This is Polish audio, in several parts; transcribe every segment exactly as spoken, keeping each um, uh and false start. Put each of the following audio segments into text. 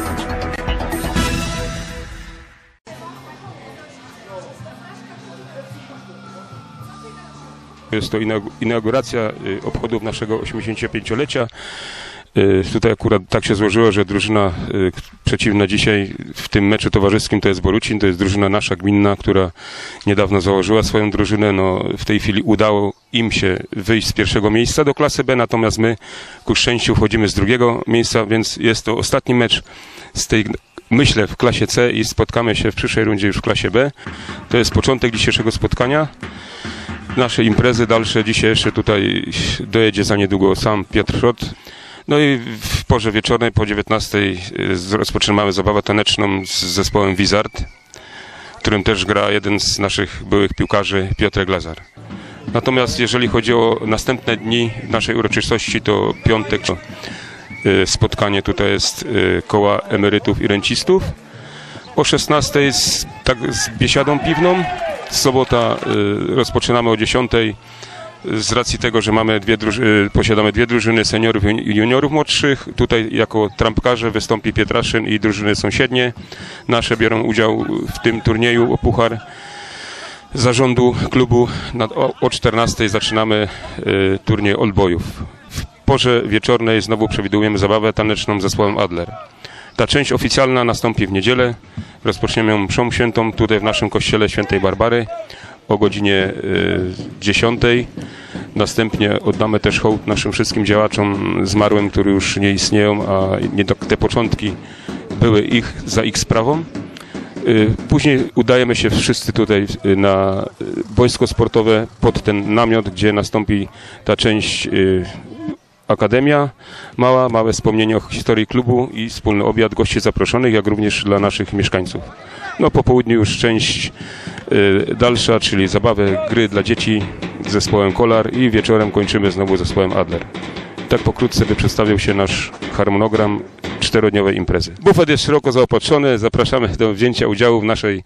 Jest to inauguracja obchodów naszego osiemdziesięciopięciolecia. Tutaj akurat tak się złożyło, że drużyna przeciwna dzisiaj w tym meczu towarzyskim to jest Borucin, to jest drużyna nasza gminna, która niedawno założyła swoją drużynę. No, w tej chwili udało im się wyjść z pierwszego miejsca do klasy B, natomiast my ku szczęściu wchodzimy z drugiego miejsca, więc jest to ostatni mecz z tej, myślę, w klasie C i spotkamy się w przyszłej rundzie już w klasie B. To jest początek dzisiejszego spotkania. Nasze imprezy dalsze, dzisiaj jeszcze tutaj dojedzie za niedługo sam Piotr Szot. No i w porze wieczornej po dziewiętnastej rozpoczynamy zabawę taneczną z zespołem Wizard, w którym też gra jeden z naszych byłych piłkarzy, Piotrek Lazar. Natomiast jeżeli chodzi o następne dni naszej uroczystości, to piątek spotkanie tutaj jest koła emerytów i rencistów. O szesnastej z, tak, z biesiadą piwną. Sobota y, rozpoczynamy o dziesiątej z racji tego, że mamy dwie druży- posiadamy dwie drużyny seniorów i juniorów młodszych. Tutaj jako trampkarze wystąpi Pietraszyn i drużyny sąsiednie. Nasze biorą udział w tym turnieju o puchar zarządu klubu. Na, o, o czternastej zaczynamy y, turniej Oldboyów. W porze wieczornej znowu przewidujemy zabawę taneczną z zespołem Adler. Ta część oficjalna nastąpi w niedzielę. Rozpoczniemy ją mszą świętą tutaj w naszym kościele Świętej Barbary o godzinie dziesiątej. Następnie oddamy też hołd naszym wszystkim działaczom zmarłym, którzy już nie istnieją, a nie do, te początki były ich za ich sprawą. Później udajemy się wszyscy tutaj na boisko sportowe pod ten namiot, gdzie nastąpi ta część Akademia mała, małe wspomnienie o historii klubu i wspólny obiad gości zaproszonych, jak również dla naszych mieszkańców. No po południu już część y, dalsza, czyli zabawy, gry dla dzieci z zespołem Kolar i wieczorem kończymy znowu zespołem Adler. Tak pokrótce by przedstawił się nasz harmonogram czterodniowej imprezy. Bufet jest szeroko zaopatrzony, zapraszamy do wzięcia udziału w naszej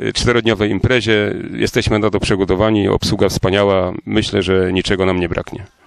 czterodniowej imprezie. Jesteśmy na to przygotowani, obsługa wspaniała, myślę, że niczego nam nie braknie.